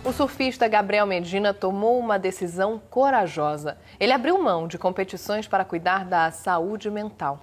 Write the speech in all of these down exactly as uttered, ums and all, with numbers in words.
O surfista Gabriel Medina tomou uma decisão corajosa. Ele abriu mão de competições para cuidar da saúde mental.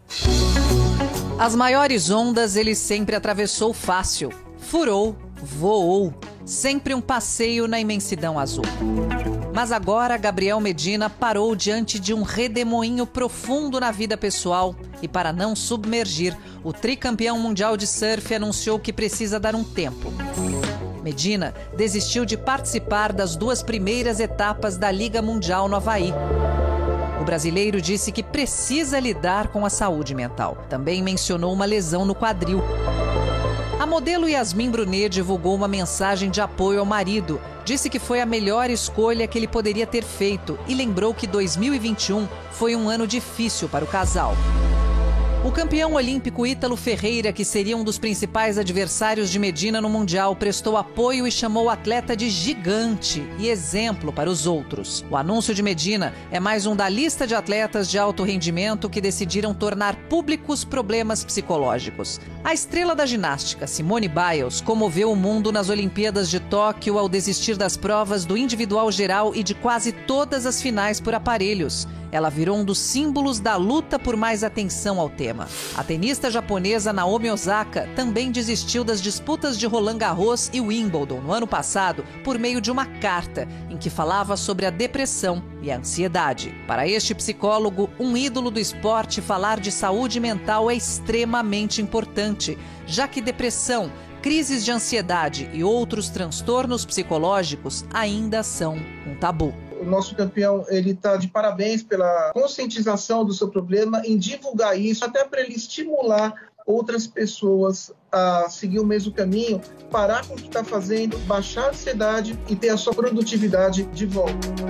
As maiores ondas ele sempre atravessou fácil. Furou, voou. Sempre um passeio na imensidão azul. Mas agora Gabriel Medina parou diante de um redemoinho profundo na vida pessoal. E para não submergir, o tricampeão mundial de surf anunciou que precisa dar um tempo. Medina desistiu de participar das duas primeiras etapas da Liga Mundial no Havaí. O brasileiro disse que precisa lidar com a saúde mental. Também mencionou uma lesão no quadril. A modelo Yasmin Brunet divulgou uma mensagem de apoio ao marido. Disse que foi a melhor escolha que ele poderia ter feito e lembrou que dois mil e vinte e um foi um ano difícil para o casal. O campeão olímpico Ítalo Ferreira, que seria um dos principais adversários de Medina no Mundial, prestou apoio e chamou o atleta de gigante e exemplo para os outros. O anúncio de Medina é mais um da lista de atletas de alto rendimento que decidiram tornar públicos problemas psicológicos. A estrela da ginástica, Simone Biles, comoveu o mundo nas Olimpíadas de Tóquio ao desistir das provas do individual geral e de quase todas as finais por aparelhos. Ela virou um dos símbolos da luta por mais atenção ao tema. A tenista japonesa Naomi Osaka também desistiu das disputas de Roland Garros e Wimbledon no ano passado por meio de uma carta em que falava sobre a depressão e a ansiedade. Para este psicólogo, um ídolo do esporte, falar de saúde mental é extremamente importante, já que depressão, crises de ansiedade e outros transtornos psicológicos ainda são um tabu. O nosso campeão, ele está de parabéns pela conscientização do seu problema, em divulgar isso, até para ele estimular outras pessoas a seguir o mesmo caminho, parar com o que está fazendo, baixar a ansiedade e ter a sua produtividade de volta.